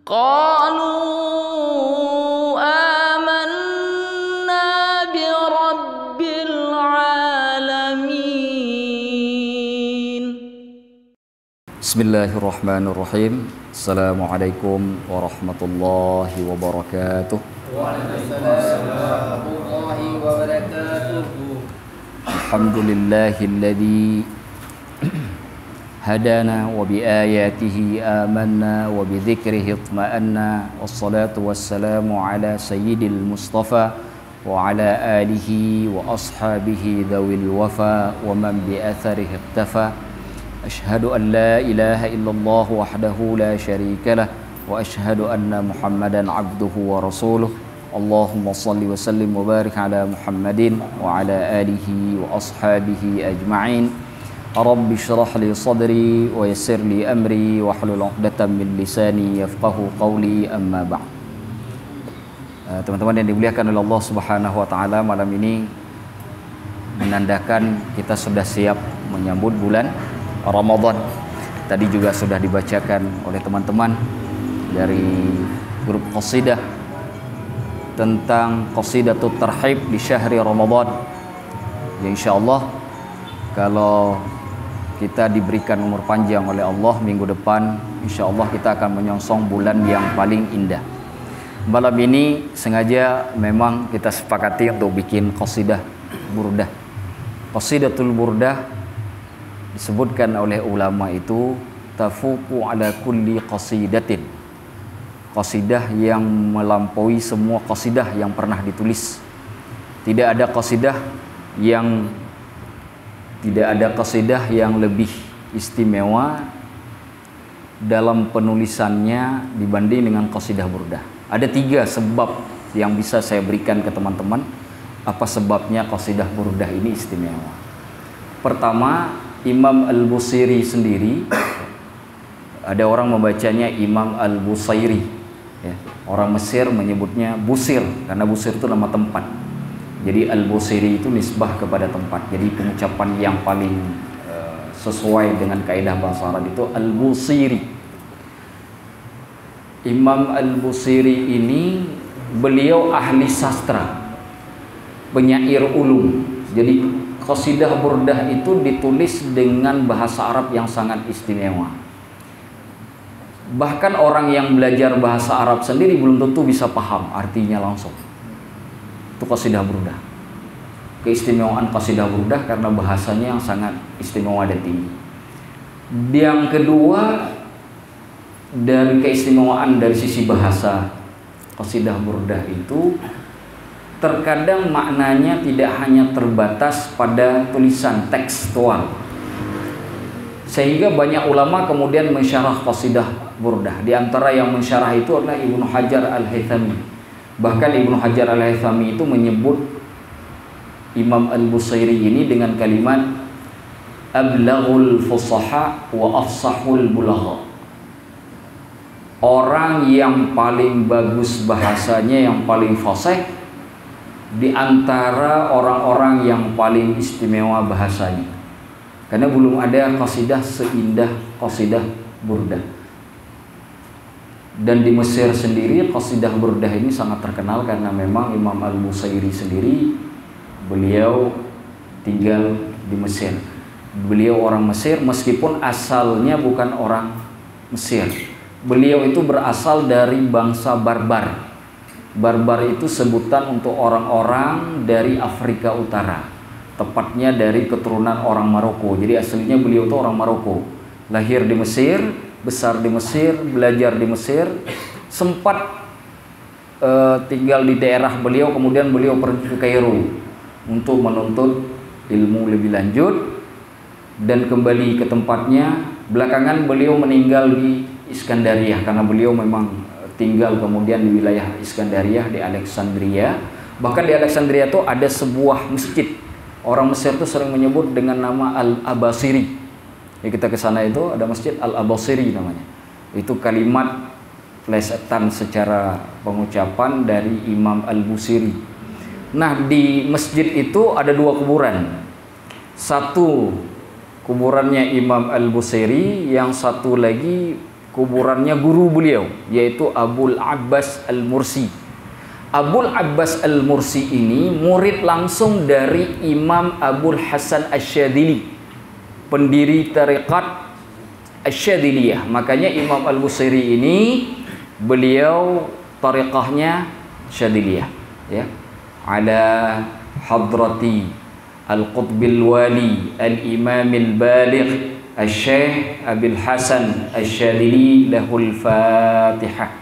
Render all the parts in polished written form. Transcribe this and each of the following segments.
قالوا آمنا برب العالمين. Bismillahirrahmanirrahim. Assalamualaikum warahmatullahi wabarakatuh. Waalaikumsalam warahmatullahi wabarakatuh. Alhamdulillahilladzi hadana wa biayatihi amanna wa bidzikrihi itma'anna. Wassalatu wassalamu ala sayyidil mustafa wa ala alihi wa ashabihi dhawil wafa wa man bi atharihi iktafa. Ashhadu an la ilaha illallah wahdahu la syarika lah wa ashhadu anna Muhammadan abduhu wa rasuluh. Allahumma salli wa sallim wa barik ala Muhammadin wa ala alihi wa ashabihi ajma'in. Rabbi shrah li sadri wa yassir li amri wa hlul 'uqdatam min lisani yafqahu qawli, amma ba'd. Teman-teman yang dimuliakan oleh Allah Subhanahu wa taala, malam ini menandakan kita sudah siap menyambut bulan Ramadan. Tadi juga sudah dibacakan oleh teman-teman dari grup qasidah tentang qasidatut tarhib di syahri Ramadan. Ya insyaallah kalau kita diberikan umur panjang oleh Allah, minggu depan insyaallah kita akan menyongsong bulan yang paling indah. Malam ini sengaja memang kita sepakati untuk bikin qasidah burdah. Qasidatul burdah disebutkan oleh ulama itu tafuqu ala kulli qasidatin, qasidah yang melampaui semua qasidah yang pernah ditulis. Tidak ada qasidah yang lebih istimewa dalam penulisannya dibanding dengan qasidah burdah. Ada 3 sebab yang bisa saya berikan ke teman-teman apa sebabnya qasidah burdah ini istimewa. Pertama, Imam Al-Busiri sendiri, ada orang membacanya Imam Al-Busairi, ya. Orang Mesir menyebutnya Busir karena Busir itu nama tempat. Jadi Al-Busiri itu nisbah kepada tempat. Jadi pengucapan yang paling sesuai dengan kaidah bahasa Arab itu Al-Busiri. Imam Al-Busiri ini beliau ahli sastra, penyair ulum. Jadi qasidah burdah itu ditulis dengan bahasa Arab yang sangat istimewa. Bahkan orang yang belajar bahasa Arab sendiri belum tentu bisa paham artinya langsung. Itu qasidah burdah. Keistimewaan qasidah burdah karena bahasanya yang sangat istimewa dan tinggi. Yang kedua, dari keistimewaan dari sisi bahasa, qasidah burdah itu terkadang maknanya tidak hanya terbatas pada tulisan tekstual, sehingga banyak ulama kemudian mensyarah qasidah burdah. Di antara yang mensyarah itu adalah Ibnu Hajar Al-Haythami. Bahkan Ibnu Hajar Al-Haythami itu menyebut Imam Al-Busairi ini dengan kalimat ablaghul fusaha wa afsahul bulagha. Orang yang paling bagus bahasanya, yang paling fasih di antara orang-orang yang paling istimewa bahasanya. Karena belum ada qasidah seindah qasidah burdah. Dan di Mesir sendiri qasidah burdah ini sangat terkenal karena memang Imam Al-Busairi sendiri beliau tinggal di Mesir. Beliau orang Mesir meskipun asalnya bukan orang Mesir. Beliau itu berasal dari bangsa Barbar. Barbar itu sebutan untuk orang-orang dari Afrika Utara, tepatnya dari keturunan orang Maroko. Jadi aslinya beliau itu orang Maroko, lahir di Mesir, besar di Mesir, belajar di Mesir, sempat tinggal di daerah beliau, kemudian beliau pergi ke Kairo untuk menuntut ilmu lebih lanjut dan kembali ke tempatnya. Belakangan beliau meninggal di Iskandaria karena beliau memang tinggal kemudian di wilayah Iskandaria, di Alexandria. Bahkan di Alexandria itu ada sebuah masjid. Orang Mesir itu sering menyebut dengan nama Al-Abasiri. Ya, kita ke sana itu ada masjid Al-Abasiri namanya. Itu kalimat plesetan secara pengucapan dari Imam Al-Busiri. Nah, di masjid itu ada 2 kuburan. Satu kuburannya Imam Al-Busiri, yang satu lagi kuburannya guru beliau, yaitu Abul Abbas Al-Mursi. Abul Abbas Al-Mursi ini murid langsung dari Imam Abul Hasan Asy-Syadzili, pendiri tarekat Asy-Syadziliyah. Makanya Imam Al-Busairi ini beliau tarekahnya Syadziliyah, ya. Ala hadrati Al-Qutbil Wali Al-Imam Al-Baligh Asy-Syaikh Abil Hasan Asy-Syadzili lahul Fatihah.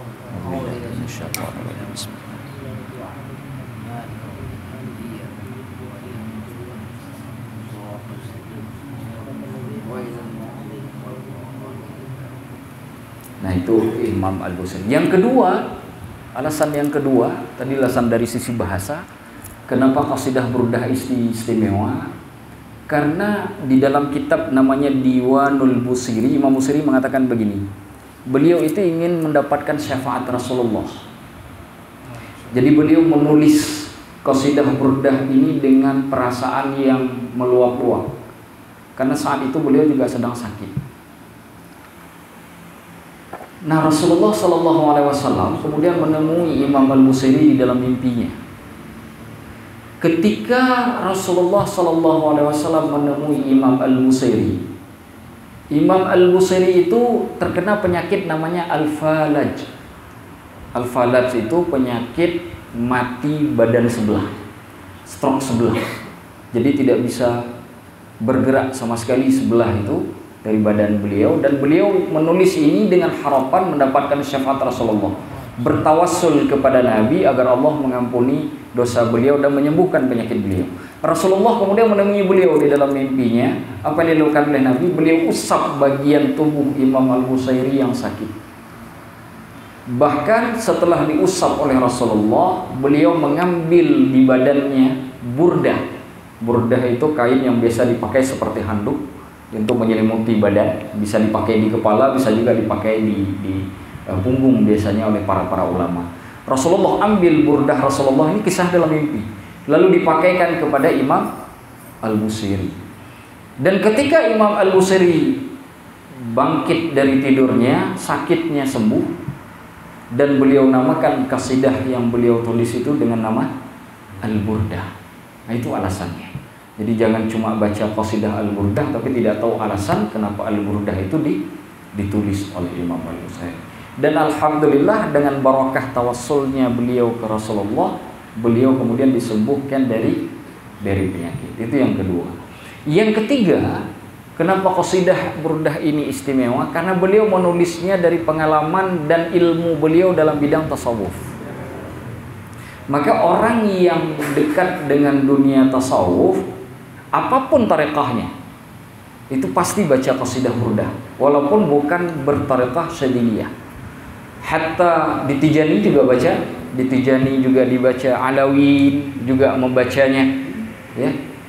Nah, itu Imam Al-Busairi. Yang kedua, alasan yang kedua, tadi alasan dari sisi bahasa, kenapa qasidah burdah istimewa? Karena di dalam kitab namanya Diwanul Busairi, Imam Busairi mengatakan begini, beliau itu ingin mendapatkan syafaat Rasulullah. Jadi beliau menulis qasidah burdah ini dengan perasaan yang meluap-luap. Karena saat itu beliau juga sedang sakit. Nah, Rasulullah Shallallahu Alaihi Wasallam kemudian menemui Imam Al-Busairi di dalam mimpinya. Ketika Rasulullah Shallallahu Alaihi Wasallam menemui Imam Al-Busairi, Imam Al-Busairi itu terkena penyakit namanya Al-Falaj. Al-Falaj itu penyakit mati badan sebelah, stroke sebelah. Jadi tidak bisa bergerak sama sekali sebelah itu dari badan beliau, dan beliau menulis ini dengan harapan mendapatkan syafaat Rasulullah, bertawassul kepada Nabi agar Allah mengampuni dosa beliau dan menyembuhkan penyakit beliau. Rasulullah kemudian menemui beliau di dalam mimpinya. Apa yang dilakukan oleh Nabi? Beliau usap bagian tubuh Imam Al-Busairi yang sakit. Bahkan setelah diusap oleh Rasulullah, beliau mengambil di badannya burdah. Burdah itu kain yang biasa dipakai seperti handuk untuk menyelimuti badan, bisa dipakai di kepala, bisa juga dipakai di punggung biasanya oleh para ulama. Rasulullah ambil burdah Rasulullah, ini kisah dalam mimpi, lalu dipakaikan kepada Imam Al-Busairi. Dan ketika Imam Al-Busairi bangkit dari tidurnya, sakitnya sembuh, dan beliau namakan kasidah yang beliau tulis itu dengan nama Al-Burdah. Nah, itu alasannya. Jadi jangan cuma baca qasidah Al-Burdah tapi tidak tahu alasan kenapa Al-Burdah itu ditulis oleh Imam Al-Busairi. Dan alhamdulillah dengan barakah tawassulnya beliau ke Rasulullah, beliau kemudian disembuhkan dari penyakit. Itu yang kedua. Yang ketiga, kenapa qasidah burdah ini istimewa? Karena beliau menulisnya dari pengalaman dan ilmu beliau dalam bidang tasawuf. Maka orang yang dekat dengan dunia tasawuf, apapun tarekahnya, itu pasti baca qasidah burdah, walaupun bukan bertarekah Syadziliyah. Hatta di Tijani juga baca, di Tijani juga dibaca, Alawin juga membacanya, ya.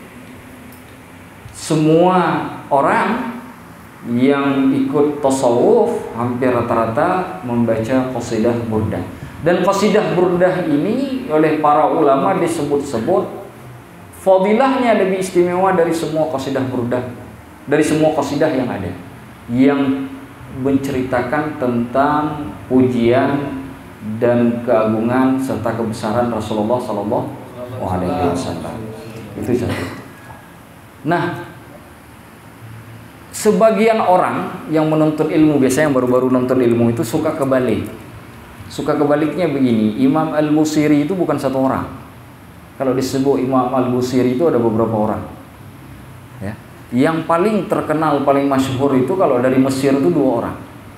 Semua orang yang ikut tasawuf hampir rata-rata membaca qasidah burdah. Dan qasidah burdah ini oleh para ulama disebut-sebut fadilahnya lebih istimewa dari semua qasidah burdah, dari semua qasidah yang ada, yang menceritakan tentang pujian dan keagungan serta kebesaran Rasulullah Sallallahu Alaihi Wasallam. Itu satu. Nah, sebagian orang yang menuntut ilmu, biasanya yang baru-baru nonton ilmu itu suka kebalik. Suka kebaliknya begini, Imam Al-Busairi itu bukan satu orang. Kalau disebut Imam Al-Busairi itu ada beberapa orang, ya. Yang paling terkenal, paling masyhur itu kalau dari Mesir itu 2 orang.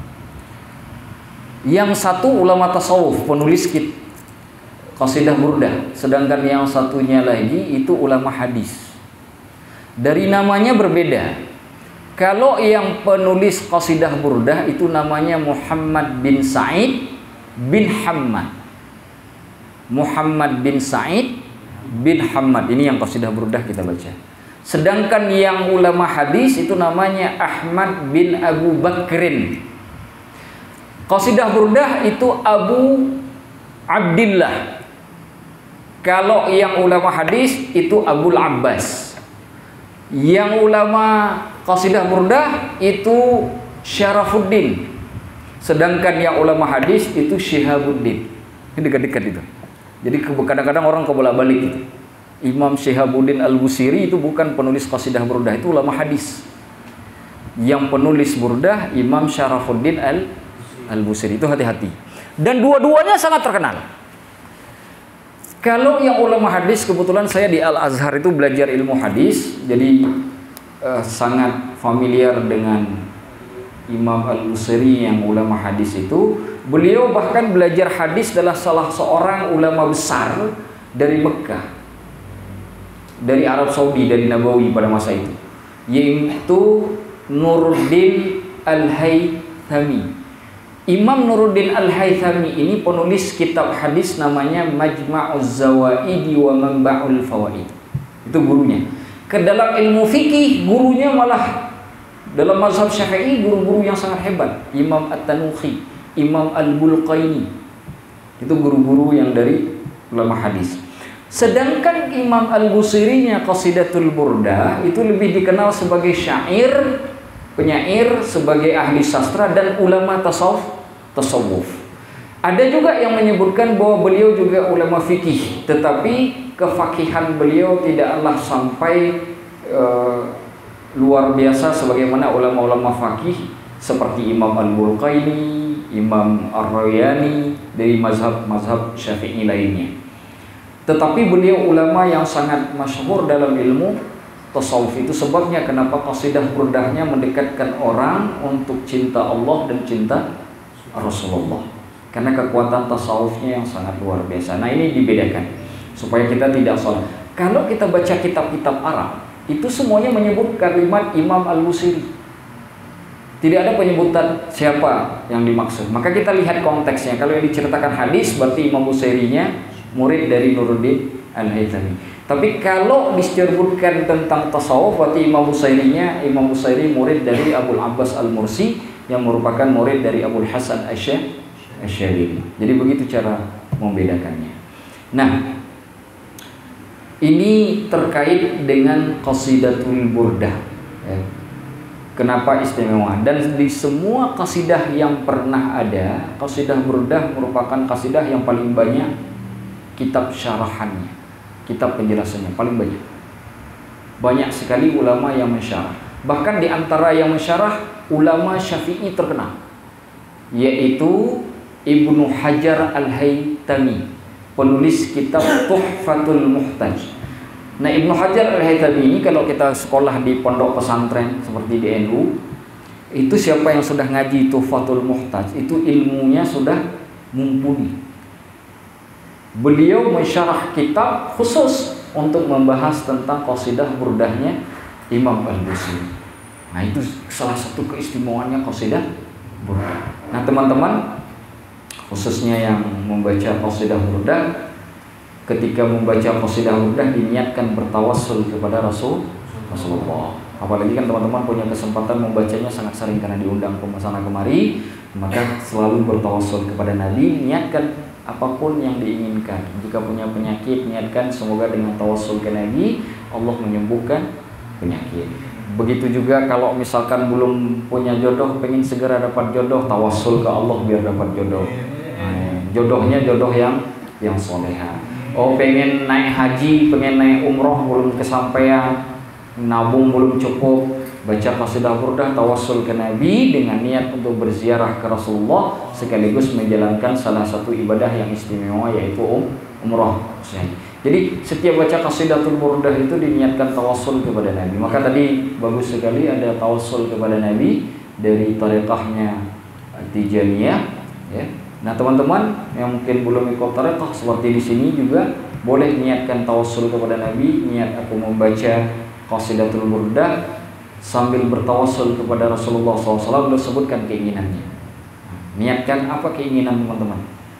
Yang satu ulama tasawuf, penulis qasidah burdah, sedangkan yang satunya lagi itu ulama hadis. Dari namanya berbeda. Kalau yang penulis qasidah burdah itu namanya Muhammad bin Sa'id bin Hammad. Muhammad bin Sa'id bin Hammad, ini yang qasidah burdah kita baca. Sedangkan yang ulama hadis itu namanya Ahmad bin Abu Bakrin. Qasidah burdah itu Abu Abdillah. Kalau yang ulama hadis itu Abul Abbas. Yang ulama qasidah burdah itu Syarafuddin. Sedangkan yang ulama hadis itu Syihabuddin. Ini dekat-dekat itu. Jadi kadang-kadang orang kebolak-balik gitu. Imam Syihabuddin Al-Busiri itu bukan penulis qasidah burdah, itu ulama hadis. Yang penulis burdah Imam Syarafuddin Al-Busiri, itu hati-hati. Dan dua-duanya sangat terkenal. Kalau yang ulama hadis, kebetulan saya di Al-Azhar itu belajar ilmu hadis, jadi sangat familiar dengan Imam Al-Busiri yang ulama hadis itu. Beliau bahkan belajar hadis adalah salah seorang ulama besar dari Mekah, dari Arab Saudi, dari Nabawi pada masa itu, yaitu Nuruddin Al-Haythami. Imam Nuruddin Al-Haythami ini penulis kitab hadis namanya Majma'uz Zawaidi wa Manba'ul Fawaid. Itu gurunya. Ke dalam ilmu fikih gurunya malah dalam mazhab Syafi'i guru-guru yang sangat hebat. Imam At-Tanuhi, Imam Al-Bulqaini. Itu guru-guru yang dari ulama hadis. Sedangkan Imam Al-Busirinya Qasidatul Burdah itu lebih dikenal sebagai syair, penyair, sebagai ahli sastra dan ulama tasawuf. Ada juga yang menyebutkan bahwa beliau juga ulama fikih, tetapi kefakihan beliau tidaklah sampai luar biasa sebagaimana ulama-ulama fakih seperti Imam Al-Bulqaini, Imam Ar-Rayani dari mazhab Syafi'i lainnya. Tetapi beliau ulama yang sangat masyhur dalam ilmu tasawuf. Itu sebabnya kenapa qasidah burdahnya mendekatkan orang untuk cinta Allah dan cinta Rasulullah, karena kekuatan tasawufnya yang sangat luar biasa. Nah, ini dibedakan supaya kita tidak salah. Kalau kita baca kitab-kitab Arab, itu semuanya menyebut kalimat Imam Al-Busiri. Tidak ada penyebutan siapa yang dimaksud. Maka kita lihat konteksnya. Kalau yang diceritakan hadis berarti Imam Busirinya murid dari Nuruddin Al-Haythami. Tapi kalau disebutkan tentang tasawuf berarti Imam Busiri murid dari Abul Abbas Al-Mursi yang merupakan murid dari Abul Hasan Asy-Syadili. Jadi begitu cara membedakannya. Nah, ini terkait dengan Qasidatul Burdah. Kenapa istimewa? Dan di semua qasidah yang pernah ada, Qasidah Burdah merupakan qasidah yang paling banyak kitab syarahannya, kitab penjelasannya paling banyak. Banyak sekali ulama yang mensyarah. Bahkan di antara yang mensyarah ulama Syafi'i terkenal, yaitu Ibnu Hajar Al-Haytami, penulis kitab Tuhfatul Muhtaj. Nah, Ibnu Hajar Al-Haytami ini kalau kita sekolah di pondok pesantren seperti di NU, itu siapa yang sudah ngaji Tuhfatul Muhtaj, itu ilmunya sudah mumpuni. Beliau mensyarah kitab khusus untuk membahas tentang qasidah burdahnya Imam Al-Busiri. Nah, itu salah satu keistimewaannya qasidah burdah. Nah, teman-teman, khususnya yang membaca qasidah burdah, ketika membaca qasidah burdah diniatkan bertawassul kepada Rasulullah. Apalagi kan teman-teman punya kesempatan membacanya sangat sering karena diundang ke sana kemari, maka selalu bertawassul kepada Nabi, niatkan apapun yang diinginkan. Jika punya penyakit, niatkan semoga dengan tawassul ke Nabi Allah menyembuhkan penyakit. Begitu juga kalau misalkan belum punya jodoh, pengen segera dapat jodoh, tawassul ke Allah biar dapat jodoh. Jodohnya jodoh yang soleha. Oh, pengen naik haji, pengen naik umroh belum kesampaian, nabung belum cukup, baca qasidah burdah, tawassul ke Nabi dengan niat untuk berziarah ke Rasulullah sekaligus menjalankan salah satu ibadah yang istimewa yaitu umroh. Jadi setiap baca qasidatul burdah itu diniatkan tawassul kepada Nabi. Maka tadi bagus sekali ada tawassul kepada Nabi dari tariqahnya Tijaniyah, ya. Nah, teman-teman yang mungkin belum ikut tariqah seperti di sini juga boleh niatkan tawassul kepada Nabi, niat aku membaca qasidatul burdah sambil bertawassul kepada Rasulullah SAW, beliau sebutkan keinginannya. Niatkan apa keinginan teman-teman?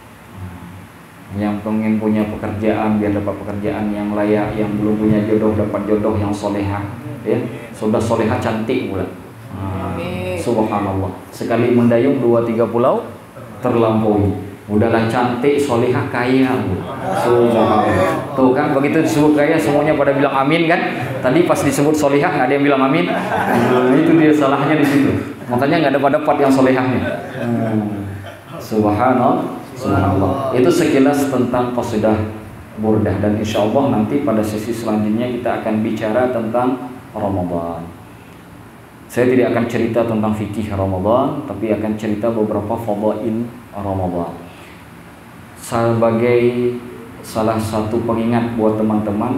Yang pengen punya pekerjaan biar dapat pekerjaan yang layak, yang belum punya jodoh dapat jodoh yang soleha, ya. Sudah soleha cantik pula. Subhanallah. Sekali mendayung 2-3 pulau terlampaui. Udahlah cantik, solihah, kaya. Tuh kan begitu disebut kaya semuanya pada bilang amin kan. Tadi pas disebut solihah nggak ada yang bilang amin. Nah, itu dia salahnya di situ. Makanya nggak dapat yang solihahnya. Subhanallah. Itu sekilas tentang qasidah burdah, dan insya Allah nanti pada sesi selanjutnya kita akan bicara tentang Ramadan. Saya tidak akan cerita tentang fikih Ramadan, tapi akan cerita beberapa fadail Ramadan. Sebagai salah satu pengingat buat teman-teman,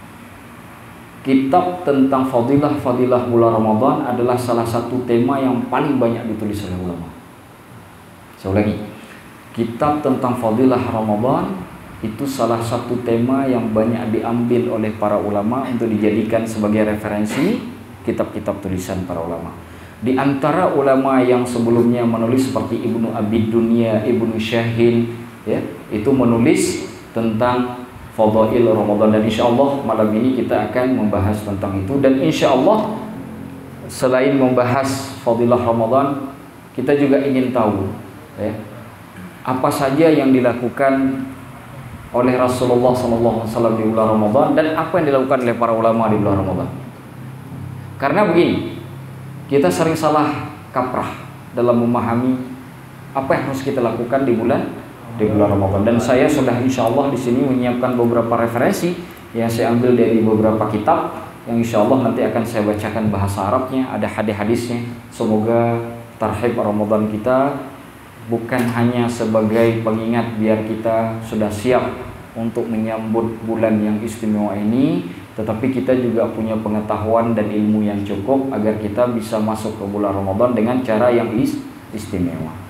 kitab tentang fadilah-fadilah bulan Ramadan adalah salah satu tema yang paling banyak ditulis oleh ulama. Saya ulangi, kitab tentang fadilah Ramadan itu salah satu tema yang banyak diambil oleh para ulama untuk dijadikan sebagai referensi kitab-kitab tulisan para ulama. Di antara ulama yang sebelumnya menulis seperti Ibnu Abi Dunya, Ibnu Syahin, ya, itu menulis tentang fadail Ramadan, dan insya Allah malam ini kita akan membahas tentang itu. Dan insya Allah selain membahas fadilah Ramadan, kita juga ingin tahu, ya, apa saja yang dilakukan oleh Rasulullah SAW di bulan Ramadan dan apa yang dilakukan oleh para ulama di bulan Ramadan. Karena begini, kita sering salah kaprah dalam memahami apa yang harus kita lakukan di bulan Ramadan. Dan saya sudah insya Allah di sini menyiapkan beberapa referensi yang saya ambil dari beberapa kitab yang insya Allah nanti akan saya bacakan bahasa Arabnya, ada hadis-hadisnya. Semoga tarhib Ramadan kita bukan hanya sebagai pengingat biar kita sudah siap untuk menyambut bulan yang istimewa ini, tetapi kita juga punya pengetahuan dan ilmu yang cukup agar kita bisa masuk ke bulan Ramadan dengan cara yang istimewa.